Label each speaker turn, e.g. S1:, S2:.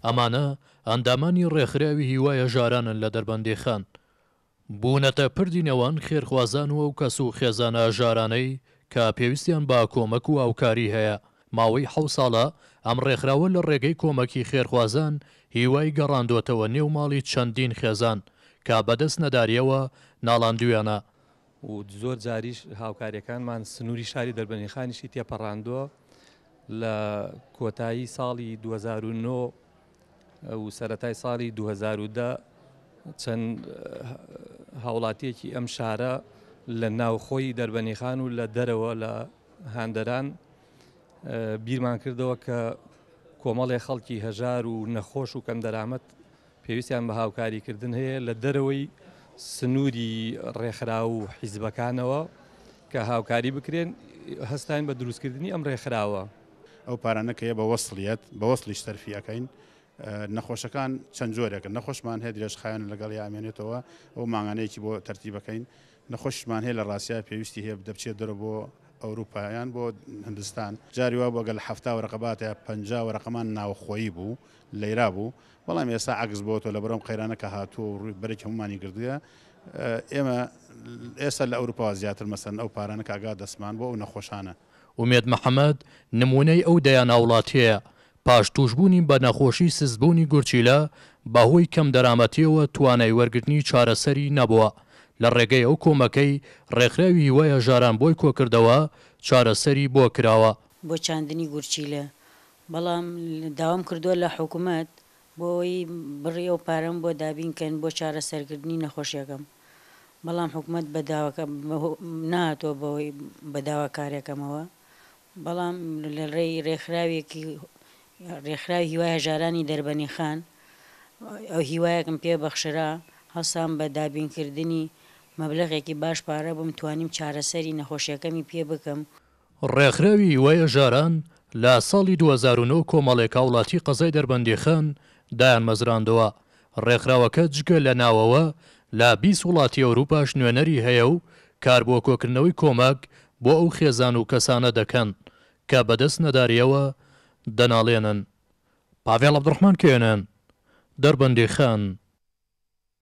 S1: ئەمانە ئەندامانی ڕێکخراوی هیوایە ژارانن لە دەربەندیخان. بوونەتە پردینەوەن خێرخوازان و کەس و خێزانە ژارانەی کە پێویستیان با کۆمەک و هاوکاری هەیە. ماوەی 7 ساڵە ئەم ڕێکخراوە لە ڕێگەی کۆمەکی خێرخوازان هیوای گەڕاندوێتەوە نێو ماڵی چەندین خێزان کە بەدەست نەداریەوە ناڵاندویانە.
S2: و زۆر جاریش هاوکاریەکانمان سنووری شاری دەربەنیخانیشی تێپەڕاندووە لە کۆتایی ساڵی 2009 و سەرەتای ساڵی 2010 چەند هاوڵاتیەکی ئەم شارە لە ناوخۆی دەربەنیخان و لە دەرەوە لە هاندەران بیرمان کردەوە کە کۆمەڵی خەڵکی هەژار و نەخۆش و کەم دەرامەت پێویستیان بە هاوکاریکردن هەیە لە دەرەوەی سنووری ڕێکخرا و حیزبەکانەوە کە هاوکاری بکرێن هەستان بە دروستکردنی ئەم ڕێکخراوە.
S3: ئەو پارانەکەیە بە وەسڵیەت بە وەسڵیش تەرفیەکەین. نەخۆشەکان چەند جۆرێکن، نەخۆشمان هەیە درێژخایەن لەگەڵ ئامێنێتەوە ئەو ماگانەیەکی بۆ تەرتیبەکەین. نەخۆشمان هەیە لە ڕاستیە پێویستی هەیە دەبچێت دەرە بۆ ئەوروپایان بۆ هندستان. جاری وا بۆ گەل 70 ڕقەباتە 50 ڕقەمان ناوخۆیی بوو لەیرا بوو، بەڵام ئێستا عکس بۆتەوە لە بەرەم قەیرانە کە هاتووە و ڕووی بەرەی هەمومانی کردووە. ئێمە ئێستا لە ئەوروپا زیاتر مەسەن ئەو پارانە کاگا دەستمان بۆ ئەو نەخۆشانە.
S1: ئومێد محەممەد نمونەی ئەو دەیان ناوڵاتیەیە پاش توشبوونی بە نەخۆشی سزبوونی گورچیلە بەهۆی کەم دەرامەتیەوە توانای وەرگرتنی چارەسەری نەبووە. لە ڕێگەی ئەو کۆمەکەی ڕێکخراوی هیوایە ژاران بۆی کۆکردەوە چارەسەری بۆ کراوە
S4: بۆ چاندنی گورچیلە. بەڵام داوام کردووە لە حکوومەت بۆی بڕی و پارەم بۆ دابینکەن بۆ چارەسەرکردنی نەخۆشیەکەم. بەڵام حکوومەت بەداواکە ناتۆ بەوەی بەداواکارێکەکەمەوە. بەڵام لە ڕێی ڕێکخراوی هیوایە ژارانی دەربەنیخان ئەو هیوایەکم پێ بەخشرا هەسام بە دابینکردنی مەبلەغێکی باش پارە بم توانیم چارەسەری نەخۆشیەکەمی پێ بکەم.
S1: ڕێکخراوی هیوایە ژاران لە ساڵی 2009 کۆمەڵێک وڵاتی قەزای دەربەندیخان دایان مەزراندەوە. ڕێکخراوەکە جگە لە ناوەوە لە 20 وڵاتی ئەوروپاش نوێنەری هەیە و کار بۆ کۆکردنەوەی کۆمەک بۆ ئەو خێزان و کەسانە دەکەن کە بەدەست نەداریەوە دەناڵێنن. پاڤێڵ عەبدوڕەحمان کێنن، دەربەندیخان.